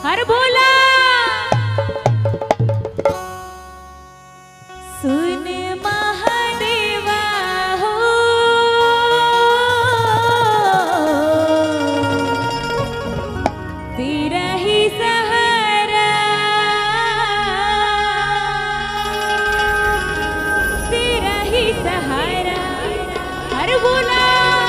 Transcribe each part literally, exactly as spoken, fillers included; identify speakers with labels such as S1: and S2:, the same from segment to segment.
S1: हर भोला सुन महादेवा हो, तेरा ही सहारा, तेरा ही सहारा। हर भोला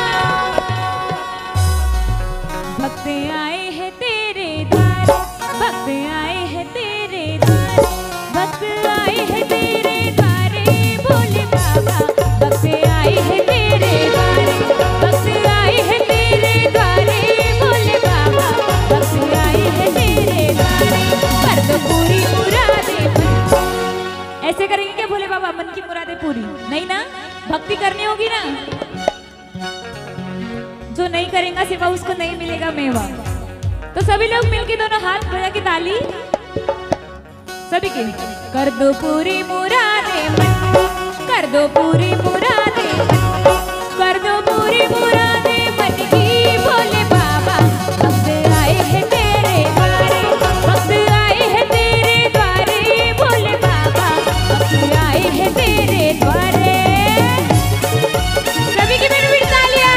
S1: भक्त आए हैं तेरे द्वार, भक्त आए हैं तेरे द्वार, भक्त आए हैं तेरे द्वारे भोले बाबा, भक्त आए हैं तेरे द्वारे, भक्त आए हैं तेरे द्वारे भोले बाबा, भक्त आए हैं तेरे द्वारे, कर दो पूरी मुरादें। ऐसे करेंगे क्या भोले बाबा, मन की मुरादें पूरी? नहीं ना, भक्ति करनी होगी ना। जो नहीं करेगा सेवा उसको नहीं मिलेगा मेवा। तो सभी लोग मिलके दोनों हाथ बजा के ताली सभी के, कर दो पूरी मुरादें मन, कर दो पूरी मुरादें मन, कर दो पूरी मुरादें मन की भोले बाबा, भक्त आए हैं तेरे द्वारे, भक्त आए हैं तेरे द्वारे भोले बाबा, भक्त आए हैं तेरे द्वारे। सभी की मेरी मेरी तालियां।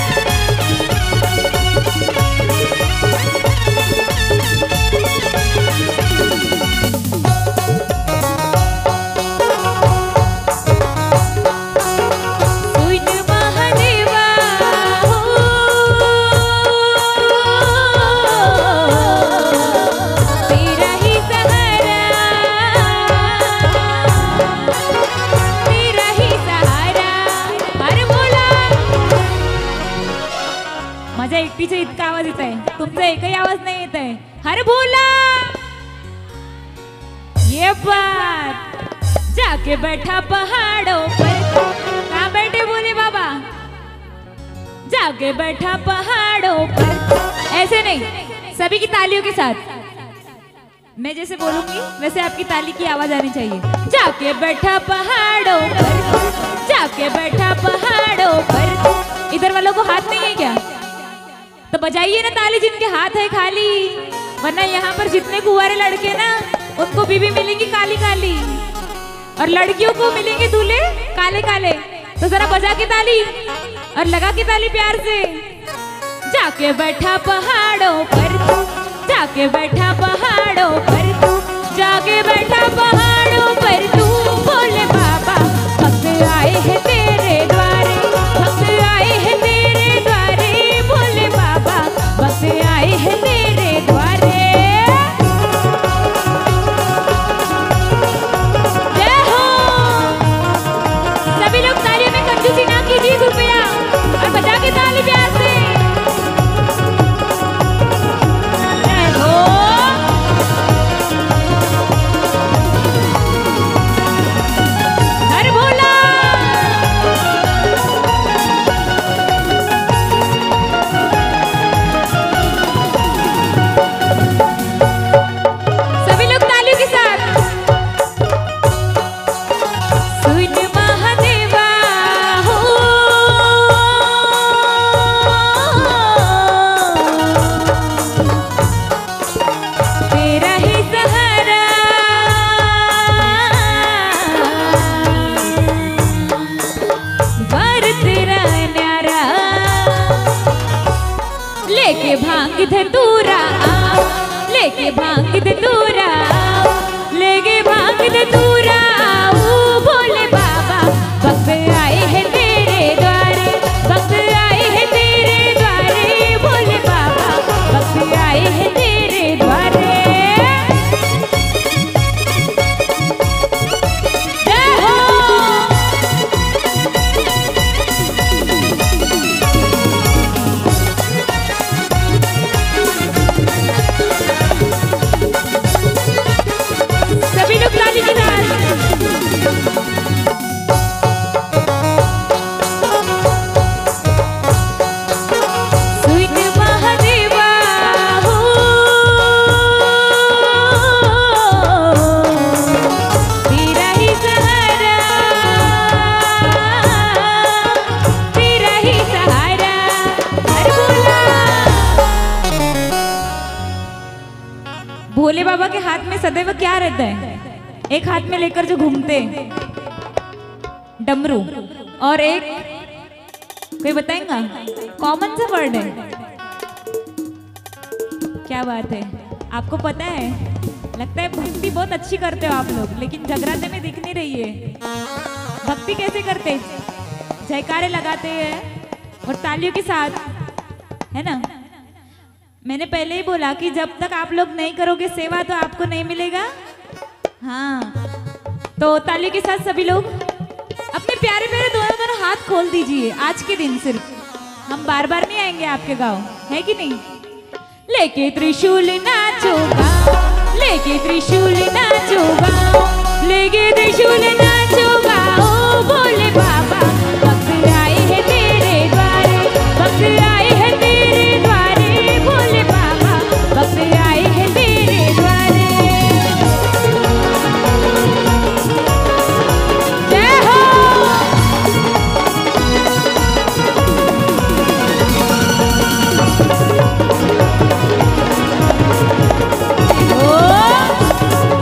S1: माझ्या एकटीचा इतका आवाज येत आहे, तुमचा एकही आवाज नाही येत आहे। हर भोला ये बात जाके बैठा पहाड़ों पर, कहाँ बैठे भोले बाबा? जाके बैठा पहाड़ों पर। ऐसे नहीं, सभी की तालियों के साथ। मैं जैसे बोलूंगी वैसे आपकी ताली की आवाज आनी चाहिए। जाके बैठा पहाड़ों पर, जाके बैठा पहाड़ों पर। इधर वालों को हाथ नहीं है क्या? तो बजाइए ना ताली जिनके हाथ है खाली, वरना यहाँ पर जितने कुंवारे लड़के ना उनको बीवी मिलेंगी काली काली, और लड़कियों को मिलेंगे दूल्हे काले काले। तो जरा बजा के ताली और लगा के ताली प्यार से। जाके बैठा पहाड़ों पर तू, जाके बैठा पहाड़ों पर तू, जाके बैठा पहाड़ों पर तू भोले बाबा, भक्त आए हैं तेरे द्वारे, भक्त आए हैं तेरे द्वारे भोले बाबा, भक्त आए हैं तेरे द्वारे। जय हो। सभी लोग तालियों में कंजूसी ना कीजिए कृपया, और बजा के ताली प्यार से। जय हो। हर भोला। सभी लोग तालियों के साथ। सुन महादेवा हो, तेरा ही सहारा, वर तेरा न्यारा, लेके भांग धतूरा आओ, लेके भांग धतूरा आओ, लेके भांग धतूरा आओ भोले बाबा, भक्त आए हैं तेरे द्वारे, भक्त आए हैं तेरे द्वारे भोले बाबा, भक्त आए हैं तेरे द्वारे। जय हो। भोले बाबा के हाथ में सदैव क्या रहता है? एक हाथ में लेकर जो घूमते डमरू, और एक कोई बताएगा कॉमन सा वर्ड है, क्या बात है? आपको पता है? लगता है भक्ति बहुत अच्छी करते हो आप लोग, लेकिन जगराते में दिख नहीं रही है। भक्ति कैसे करते? जयकारे लगाते हैं और तालियों के साथ, है ना? मैंने पहले ही बोला कि जब तक आप लोग नहीं करोगे सेवा तो आपको नहीं मिलेगा। हाँ, तो तालियों के साथ सभी लोग अपने प्यारे प्यारे दोनों दोनों हाथ खोल दीजिए। आज के दिन सिर्फ, हम बार बार नहीं आएंगे आपके गांव, है कि नहीं? लेके त्रिशूल नाचो गाओ, लेके त्रिशूल नाचो गाओ, लेके त्रिशूल नाचो गाओ, भोले बाबा भक्त आए हैं तेरे द्वारे, भक्त आए हैं तेरे द्वारे, भोले बाबा भक्त आए हैं तेरे द्वारे। जय हो। ओ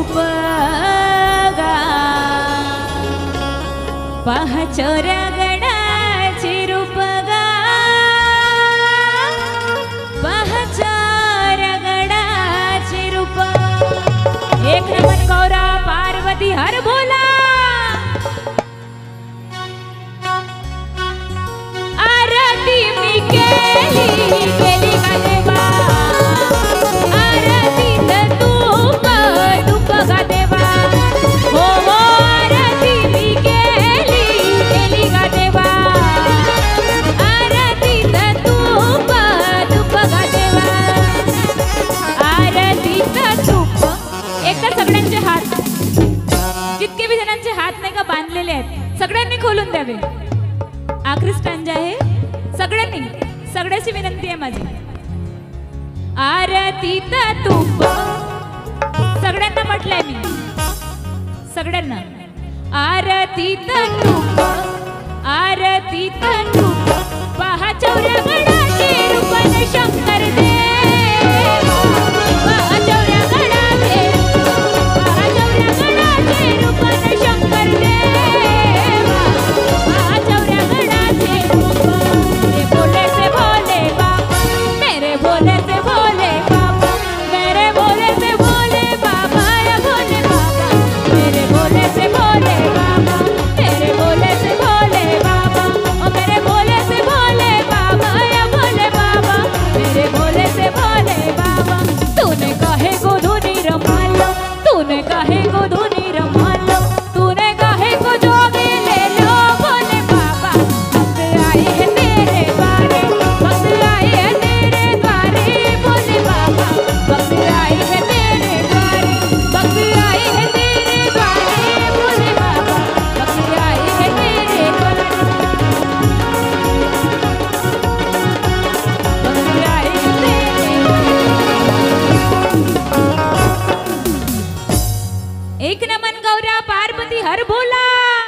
S1: रूप गा पहा चोऱ्या गडाचे रूप गा पहा चोऱ्या गडाचे रूप एक नमन गौरा पार्वती हर बोला आरती मी केली केली का देवा आरती तूप तूप का देवा हो हो आरती मी केली केली का देवा आरती तूप तूप का देवा आरती तूप एक तर सगळ्यांचे हात जितके भी जणांचे हात नाही का बांधलेले आहेत सगळ्यांनी खोलून द्यावे आखरी स्टँजा आहे सगळ्यांनी सगळ्याची विनंती आहे माझी आरती तूप सगळ्यांना म्हटलंय मी सगळ्यांना आरती तूप आरती तूप पहा चौऱ्या गडाचे रूपन शंकर देवा पहा चौऱ्या गडाचे पहा चौऱ्या गडाचे रूपन शंकर देवा पहा चौऱ्या गडाचे रूप मेरे भोले से भोले बाबा मेरे भोले से भोले बाबा मेरे भोले से भोले बाबा या भोले बाबा मेरे भोले से भोले बाबा मेरे भोले से भोले बाबा ओ मेरे भोले से भोले बाबा या भोले बाबा मेरे भोले से भोले बाबा तूने काहे को धुनी रमालो तूने काहे को धुनी रमालो तूने काहे को जोगे ले लो भोले बाबा भक्त आए हैं तेरे द्वारे भक्त आए हैं तेरे द्वारे भोले बाबा भक्त आए हैं तेरे द्वारे भक्त आए हैं तेरे द्वारे भोले बाबा भक्त आए हैं तेरे द्वारे भक्त आए हैं तेरे एक नमन गौरा पार्वती हर बोला